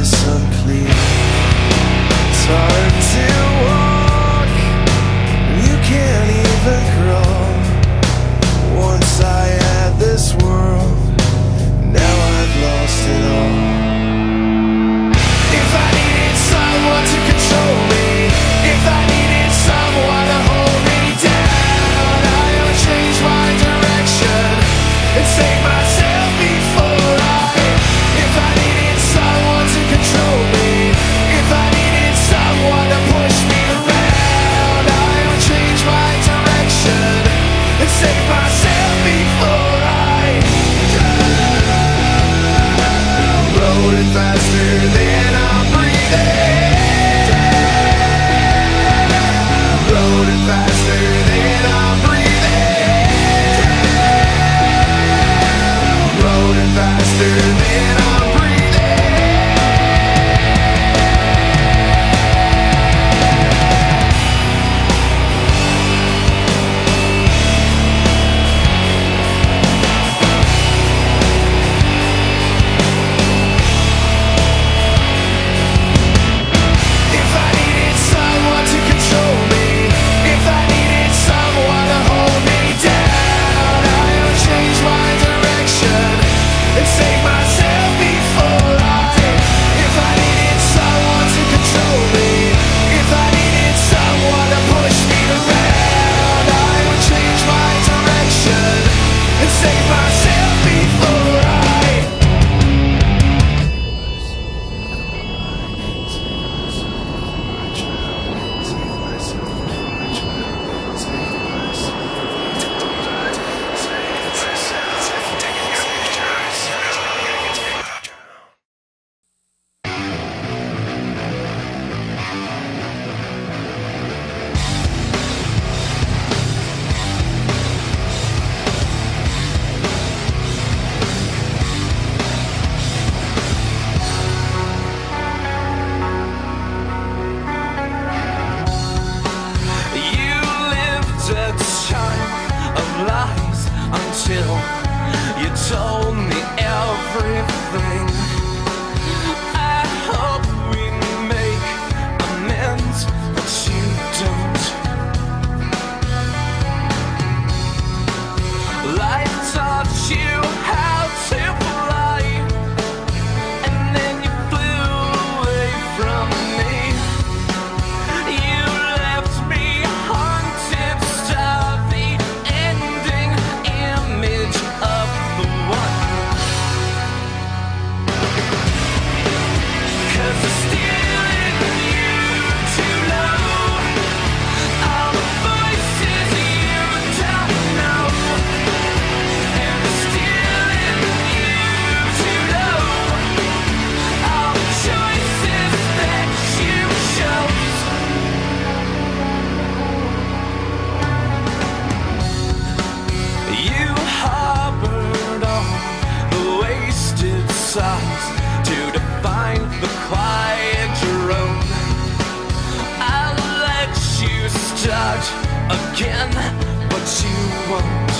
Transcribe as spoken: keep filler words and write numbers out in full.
this unclear. It's hard to walk, you can't even crawl. Once I had this world, now I've lost it all. If I needed someone to control me, if I needed someone to hold me down, I would change my direction and save myself before I. If I needed someone to control me, if I needed someone to push me around, I would change my direction and save myself before I drown. Rolling faster than I'm breathing, rolling faster than I'm breathing, rolling faster than I'm breathing. If I needed someone to control me, if I needed someone to hold me down, I would change my direction and save myself before I. If I needed someone to control me, if I needed someone to push me around, I would change my direction and save myself before I. You lived a time of lies until you told me everything. I hope we make amends, but you don't. Life taught you how to fly, and then you flew away from me. You left me haunted, starving, ending image of the one. 'Cause I'm stealing you too low, all the voices you don't know. And I'm stealing you too low, all the choices that you chose. You harbored all the wasted songs to define the quiet drone. I let you start again, but you won't.